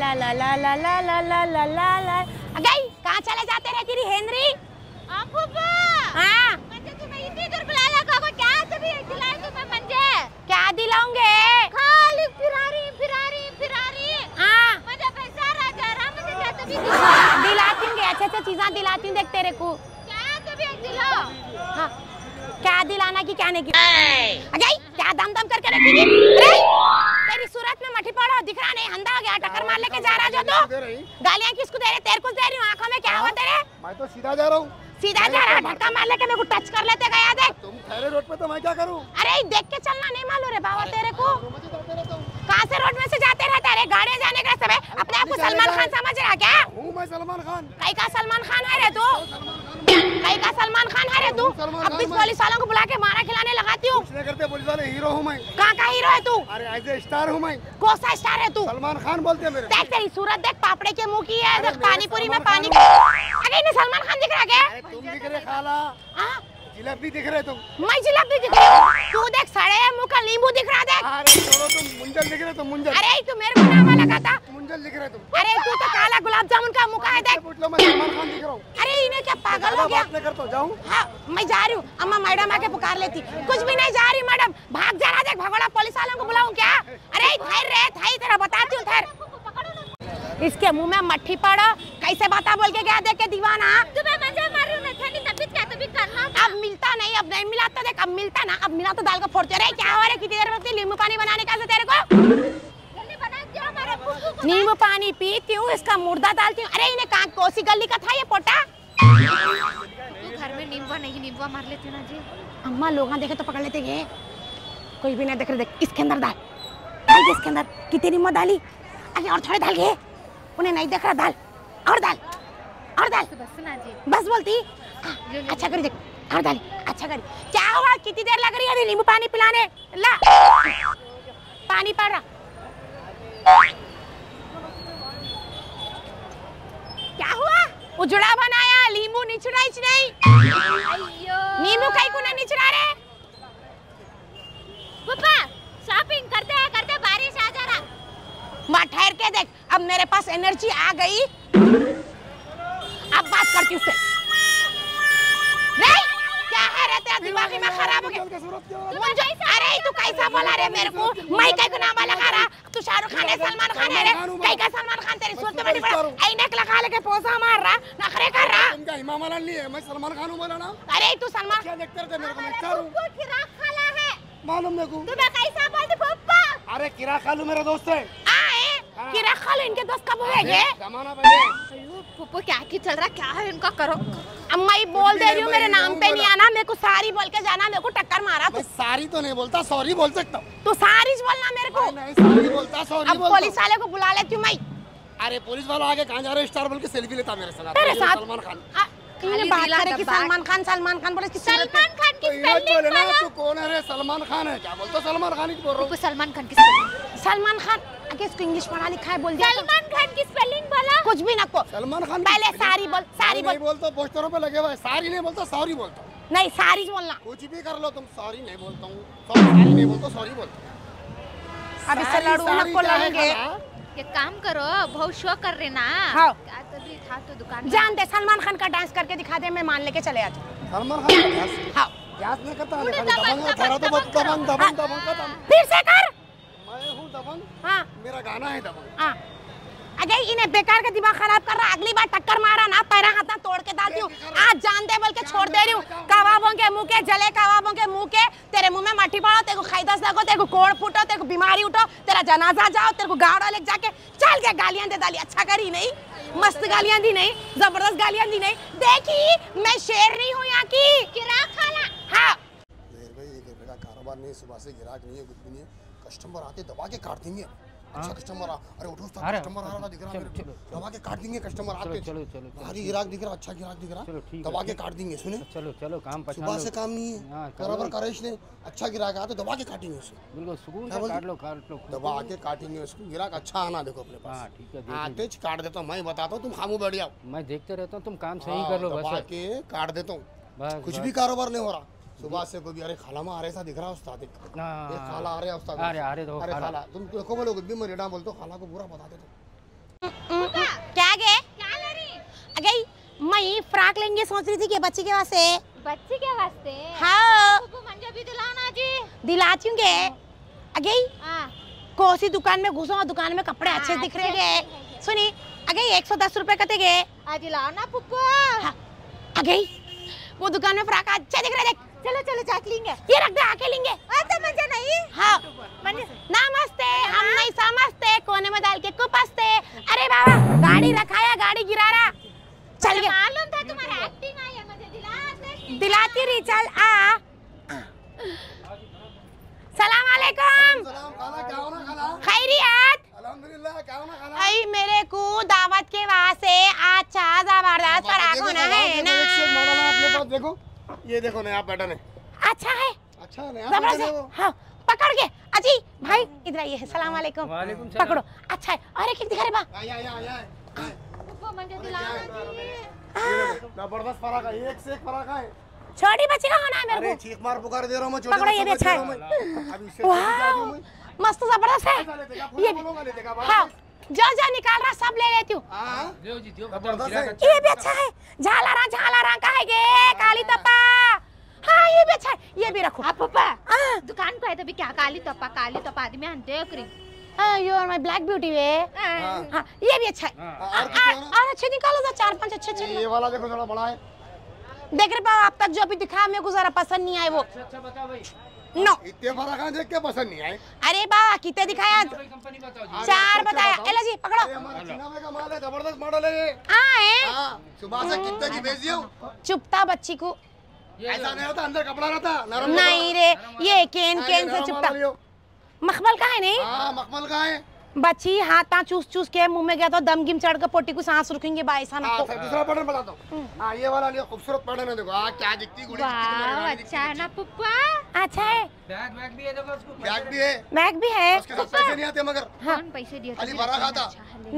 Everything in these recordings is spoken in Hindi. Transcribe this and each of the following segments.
ला ला ला ला ला ला ला ला ला ला। गई कहाँ चले जाते रहती रही हेनरी? फूफा हाँ मुझे तुम्हें इतनी दूर बुला लगा को क्या सभी दिलाए तुम्हें मंजे? क्या दिलाऊंगे? खाली फिरारी फिरारी फिरारी। हाँ मुझे पैसा राजा रहा मुझे क्या तभी दिलाती हूँ, अच्छे अच्छे चीज़ें दिलाती हूँ देख तेरे को। क्या तभी दिलाओ? हाँ क्या दिलाना की क्या नहीं की? गई क्या दम दम करके रखेगी? तेरी सूरत में मठी पड़ा दिख रहा नहीं, अंधा हो गया, टक्कर मार लेके जा रहा जो तो। गालियाँ किसको दे रहे? तेरे को दे रही हूँ, आंखों में क्या हुआ तेरे? मैं तो सीधा जा रहा हूँ। सीधा जा रहा, धक्का मार लेके मेरे को टच कर लेते गया देख। तुम खैरे रोड पे तो मैं क्या करूँ? अरे देख के चलना नहीं मालूम रे बाबा तेरे को? कहाँ से रोड में से जाते रहता है? गाड़ियाँ जाने का समय अपने आप को सलमान खान समझ रहा क्या? हूँ मैं सलमान खान। कहीं का सलमान खान है रे तू? कहीं का सलमान खान है रे तू? अब भी पुलिस वालों को बुला के मारा खिलाने लगाती हूँ। कुछ नहीं करते पुलिस वाले, हीरो हूँ मैं। कहाँ का हीरो है तू? अरे ऐसे स्टार हूँ मैं। कौन सा स्टार है तू? सलमान खान बोलते हैं मेरे। देख तेरी सूरत देख, पापड़े के मुंह की है, पानीपुरी में पानी। अरे इन्हें सलमान खान दिख रहा क्या? तुम दिख रहे खाला, हाँ जिलेबी दिख रहे तुम। मैं जिलेबी दिख रही हूँ, तू देख सड़े मुंह का नींबू दिख रहा देख। अरे छोड़ो, तुम मुंजल दिख रहे तुम, मुंजल। अरे तू मेरे को नाम लगा था, मुंजल दिख रहे तुम। अरे तू तो काला गुलाब जामुन का मुंह है देख। पूछ लो, मैं सलमान खान दिख रहा हूँ। अरे इन्हें क्या पागल हो गया? बात नहीं करता हूँ, जाऊँ? हाँ मैं जा रही हूँ, अम्मा मैडम आके पुकार लेती। कुछ भी नहीं जा रही मैडम, भाग जा रहा देख, भगोड़ा पुलिस वालों को बुलाऊं क्या? अरे ठहर रे, ठहर तेरा बताती हूँ ठहर। इसके मुंह में मट्ठी पड़ो, कैसे बाता बोल के गया देख के दीवाना। तुम्हें मजा मार रही हूँ ना, ठंडी तबीयत क्या तबीयत करना। अब मिलता नहीं, अब नहीं मिला तो देख, अब मिलता ना, अब मिला तो दाल का फोड़ते रहे। क्या हो रहा है? कितनी देर में नींबू पानी बनाने का तेरे को? जल्दी बना दो हमारे फूफू को। नींबू पानी पीती हूँ, इसका मुर्दा डालती हूँ। अरे इन्हें कहाँ कोसी गली का था ये पोटा? तू घर में नींबू नहीं, नींबू मार लेती ना जी। अम्मा लोग देखे तो पकड़ लेते ये, कोई भी नहीं देख रहे। देख इसके अंदर डाल, डाल इसके अंदर। कितनी नींबू डाली? अरे और थोड़े डाल गए, उन्हें नहीं देख रहा, डाल और डाल और डाल। बस ना जी, बस बोलती। अच्छा करी देख, और डाली, अच्छा करी। क्या हुआ? कितनी देर लग रही है अभी नींबू पानी पिलाने? ला पानी पड़ रहा। क्या हुआ? उजड़ा बनाया, नींबू निचड़ा ही नहीं। नींबू कहीं को नहीं निचड़ा रे। पापा शॉपिंग करते करते बारिश आ जा रहा। माँ ठहर के देख, अब मेरे पास एनर्जी आ गई, अब बात करती उससे। नहीं क्या है रे, तेरा दिमाग में खराब हो गया? मुझे अरे तू कैसा बोला रे मेरे को? मैं कहीं को नाम लगा रहा? तू शाहरुख खान है, सलमान खान है रे? कहीं का सलमान खान? तेरी सूरत में बड़ा ऐनक लगा लेके पोसा मार रहा, नखरे कर रहा। तुम क्या हिमा मालान नहीं है? मैं सलमान खान हूँ बोला ना। अरे तू सलमान क्या देखते रहते मेरे को? मैं स्टार हूँ, किराक खाला है मालूम मेरे को। तुम्हें कैसा बोलते पप्पा? अरे किरा खालू मेरा दोस्त है। आए कि रखा लो, इनके दोस्त कब हुए? जमाना पहले। पप्पा क्या की चल रहा, क्या है इनका? करो अम्मा ही बोल दे रही हूँ, मेरे नाम पे नहीं आना, मेरे को सारी बोल के जाना। मेरे को टक्कर मारा मैं तू। सारी तो नहीं बोलता, सॉरी बोल सकता हूँ। तू सारी बोलना मेरे को। नहीं सारी बोलता, सॉरी अब बोलता। पुलिस वाले को बुला लेती हूँ मैं। अरे पुलिस वाला आगे कहाँ जा रहे? स्टार बोल के सेल्फी लेता मेरे साथ। तेरे साथ? सलमान खान। इन्हें बात करे कि सलमान खान बोले कि सलमान खान की तो इन्हें बोले ना, तू कौन है रे? सलमान खान है। क्या बोलता? सलमान खान ही बोल रहा हूँ। सलमान खान की स्पेलिंग। सलमान खान आगे इसको इंग्लिश पढ़ा लिखा है, बोल दिया। सलमान खान की स्पेलिंग बोला। कुछ भी ना को। सलमान खान पहले सारी बोल, सारी बोल। नहीं बोलता, पोस्टरों पे लगे हुए हैं। सारी नहीं बोलता, सॉरी बोलता हूँ। नहीं सारी बोलना। कुछ भी कर लो तुम, सॉरी नहीं बोलता हूँ। सारी नहीं बोलता, सॉरी बोलता हूँ। अब इससे लड़ूंगा को लड़ेंगे। ये काम करो, बहुत शो कर रहे ना। हाँ। क्या तभी था तो दुकान जान दे, सलमान खान का डांस करके दिखा दे, मैं मान लेके चले आती हूँ। सलमान खान का डांस? हाँ डांस नहीं करता, दबंग थोड़ा तो बहुत दबंग दबंग दबंग का। फिर से कर। मैं हूँ दबंग। हाँ मेरा गाना है दबंग। हाँ अरे इन्हें बेकार का दिमाग खराब कर रहा। अगली बार टक्कर मारा ना, पैरा हाथ तोड़ के डालती हूँ। आज जान दे बोल के छोड़ दे रही हूँ। कबाबों के मुंह के, जले कबाबों के मुंह के, तेरे मुंह में मट्टी पड़ो, तेरे को खैदस लगो, तेरे को कोड़ फूटो, तेरे को बीमारी उठो, तेरा जनाजा जाओ, तेरे को गाड़ा लेके जाके चल के गालियां दे डाली। अच्छा करी नहीं, मस्त गालियां दी नहीं, जबरदस्त गालियां दी नहीं। देखी मैं शेर नहीं हूँ यहाँ की। किराक खाला। हाँ भाई एक रुपए का कारोबार नहीं, सुबह से गिराक नहीं है, कुछ भी नहीं है। कस्टमर आते दबा के काट देंगे। अच्छा कस्टमर आ, अरे उठो, कस्टमर आ रहा दिख रहा है, दबा के काट देंगे कस्टमर आते। चलो चलो भारी गिराक दिख रहा, अच्छा गिराक दिख रहा, दबा के काट देंगे। सुने, चलो चलो काम पहचान सुबह से काम नहीं है, बराबर करेश ने। अच्छा गिराक आते दबा के काटेंगे उसको, बिल्कुल सुकून से काट लो दबा के काटेंगे उसको। गिराक अच्छा आना देखो अपने पास। हाँ ठीक है, आते काट देता हूँ, मैं बताता हूँ, तुम खामू बैठ जाओ। मैं देखते रहता हूँ, तुम काम सही कर लो। दबा बस के काट देता हूँ, बस कुछ भी कारोबार नहीं हो रहा। सुबह से कोई भी, अरे खाला में आ रहे, ऐसा दिख रहा है उस्ताद। एक खाला आ रहे हैं उस्ताद। अरे अरे खाला, तुम देखो बोलो कुछ भी, मैं रेडा बोलता हूँ, खाला को पूरा बता देता हूँ। अगई मैं फ्रॉक लेंगे सोच रही थी कि बच्ची के वास्ते। बच्ची के वास्ते? हाँ पुप्पू मंजे भी दिलाना जी। दिलाती हूँ गे। अगई हाँ कौन सी दुकान में घुसो, दुकान में कपड़े अच्छे दिख रहे गे। सुनी अगई 110 रुपए कते गे। आज लाओ ना पुप्पू। हाँ, अगई वो दुकान में फ्रॉक अच्छे दिख रहे, देख। चलो चलो जाके लेंगे। ये रख दे, आके लेंगे। तो मंजे नहीं। हाँ मंजे नमस्ते, हम नहीं समझते, कोने में डाल के कुपसते। अरे बाबा गाड़ी रखाया, गाड़ी गिरा रहा। चल गया। मालूम था तुम्हारा एक्टिंग आई है, मुझे दिलाती रही। चल आ। सलाम अलैकुम। सलाम, खाला क्या हो ना खाला? खैरियत? अल्हम्दुलिल्लाह, क्या हो ना खाला? आई मेरे को दावत के वास्ते अच्छा जबरदस्त फ्रॉक होना है ना। एक से मॉडल है अपने पास, देखो ये देखो नया पैटर्न है। अच्छा है, अच्छा है नया पैटर्न है वो। जबरदस्त। हाँ पकड़ के अजी भाई इधर आइए। सलाम अलैकुम। वालेकुम सलाम। पकड़ो। अच्छा है। और एक दिखा रे बा। आया पुप्पू मंजे दिलाना जी। जबरदस्त फराक है, एक से एक फराक है। छोटी बच्ची का होना है मेरे अरे को। चीख मार पुकार दे रहा हूं मैं, पकड़ो, ये भी अच्छा है। अभी इससे छोटी जा रही हूं मैं। मस्त जबरदस्त है। ऐसा ले देगा, ये पूरा बोलूंगा ले देगा भाई। हाँ जो निकाल रहा सब ले लेती हूँ। हां देव जी देव जबरदस्त है। ये भी अच्छा है। झालरा का है गे काली तप्पा। हाँ ये भी अच्छा है, ये भी रखो। आप पुप्पा हाँ दुकान को है तो भी क्या काली तप्पा आदमी हम देख रही। You are my black beauty वे। हाँ ये भी अच्छा है। और अच्छे निकालो तो 4-5 अच्छे ये वाला देखो थोड़ा बड़ा है। देख रहे पाओ, अब तक जो भी दिखाया मेरे को जरा पसंद नहीं आए वो। अच्छा बता भाई, नो इतने फराक हैं देख के पसंद नहीं आए। अरे बाबा कितने दिखाया? कंपनी बताओ जी। 4 बताया। एला जी ये पकड़ो। हमारा चिनावे का माल है, जबरदस्त मॉडल है ये। आए हां सुबह से कितने की भेज दियो? चुपता बच्ची को ऐसा नहीं होता, अंदर कपड़ा रहता नरम। नहीं रे, ये केन से चुपता। मखमल का है नहीं? हां मखमल का है। बच्ची हाथा चूस के मुंह में गया तो दम गिम चढ़ के पोटी को सांस रुकेंगे बाईसा ना। हां दूसरा पैटर्न बता दो। हां ये वाला लियो, खूबसूरत पैटर्न है देखो। हां क्या दिखती गुड़ी वाह अच्छा है ना पुप्पा। अच्छा है। बैग भी है देखो उसको। बैग भी है, बैग भी है। उसके साथ पैसे नहीं आते मगर कौन पैसे दिए? खाली भरा खाता।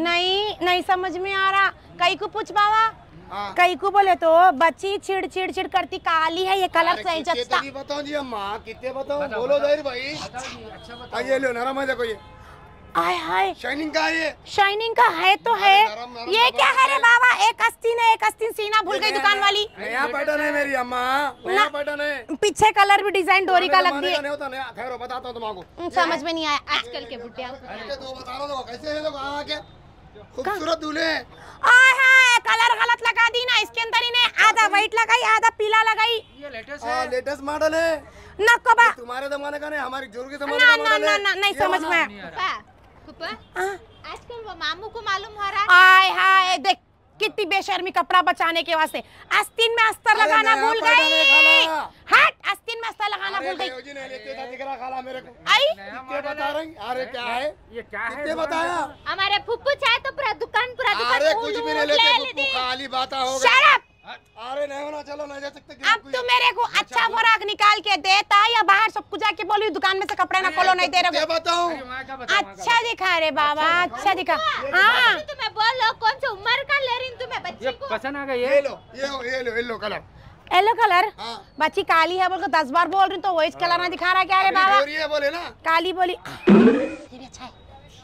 नहीं समझ में आ रहा। कई को पूछ बाबा। हाँ। कई को बोले तो बच्ची चिड़ करती काली है, ये कलर सही जचता। बताओ जी अम्मा, कितने बताओ बोलो जहीर भाई। अच्छा बता। ये लो नरम है देखो, ये आय हाय शाइनिंग का है ये। शाइनिंग का है तो है। नरम ये क्या है रे बाबा? एक आस्तीन सीना भूल गई दुकान वाली। नया पैटर्न है मेरी अम्मा, नया पैटर्न है। पीछे कलर भी डिजाइन डोरी का लग दिया। नहीं होता नया, खैर बताता हूँ तुमको। समझ में नहीं आया। आजकल के बुढ़िया दो बता रहा हूँ कैसे है देखो। हाँ क्या खूबसूरत दूल्हे। आय हाय कलर गलत लगा दी ना। इसके अंदर इन्हें आधा व्हाइट लगाई आधा पीला लगाई। ये लेटेस्ट है। लेटेस्ट मॉडल है। नको बा। तुम्हारे जमाने का नहीं, हमारी जोर के जमाने का मॉडल है। ना नहीं समझ में आया। पुप्पा हाँ। आजकल वो मामू को मालूम हो रहा है। आय हाय देख कितनी बेशर्मी कपड़ा बचाने के वास्ते आस्तीन में अस्तर लगाना नया भूल पैटर्न है गई। खाला। हट आस्तीन में अस्तर लगाना भूल गई। जी ने लेके था दिख रहा खाला मेरे को। आई कितने बता रहे हैं? अरे क्या है ये क्या है? कितने बताया? हमारे पुप्पू चाहे तो पूरा दुकान अरे कुछ भी नहीं लेते, खाली बात हो गई। Shut up. अरे नहीं होना, चलो नहीं जा सकते। अब तू मेरे को अच्छा फ्रॉक निकाल के देता या बाहर सबको जाके बोली दुकान में से कपड़े ना खोलो नहीं दे रहे क्या को। बताऊं? अच्छा दिखा रे बाबा, अच्छा दिखा। हाँ तुम्हें बोलो कौन सी उम्र का ले रही तुम्हें ये बच्ची को। पसंद आ गई ये ये। लो येलो कलर। Yellow colour. हाँ। बच्ची काली है बोल के 10 बार बोल रही तो वही कलर ना दिखा रहा क्या रे बाबा? गोरी है बोले ना। काली बोली ये भी अच्छा है।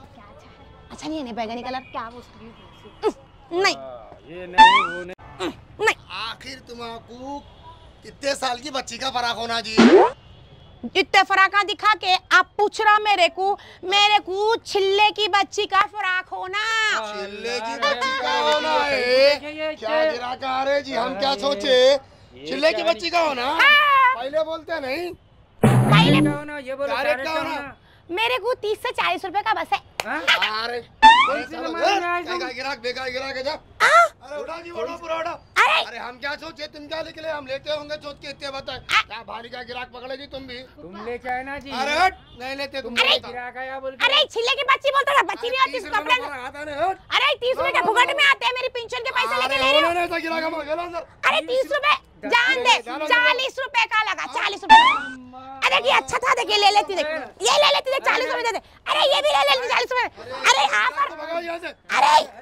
अच्छा नहीं है नहीं बैगनी कलर क्या मुश्किल नहीं ये नहीं वो नहीं। नहीं। आखिर तुम्हारा कितने साल की बच्ची का फराक होना जी? इतने फराका दिखा के आप पूछ रहा मेरे को छिल्ले की बच्ची का फराक होना। चिल्ले की बच्ची का होना है? क्या गिरा का रहे जी, हम क्या सोचे चिल्ले की बच्ची का होना? पहले बोलते नहीं पहले होना ये बोलो डायरेक्ट का होना। मेरे को 30 से 40 रुपए का बस है। अरे गिराक बेकार गिराक है जा। अरे उठा जी उठा पूरा उठा। अरे हम क्या सोचे, तुम क्या निकले? हम लेते होंगे सोच के इतने बताए। क्या भारी का गिराक पकड़े जी तुम भी? तुम लेके आए ना जी। अरे हट नहीं लेते तुम। गिराक आया बोल के। अरे छिल्ले की बच्ची बोलता था, बच्ची नहीं आती इस कपड़े में। अरे 30 रुपए के भुगट में आते हैं, मेरी पेंशन के पैसे लेके ले रहे हो। अरे 30 रुपए जान दे, 40 रुपए का लगा, 40 रुपए। अरे ये अच्छा था, देखिए ले लेती देख, ये ले लेती देख, 40 रुपए दे दे। अरे ये भी ले लेती 40 रुपए। अरे आप अरे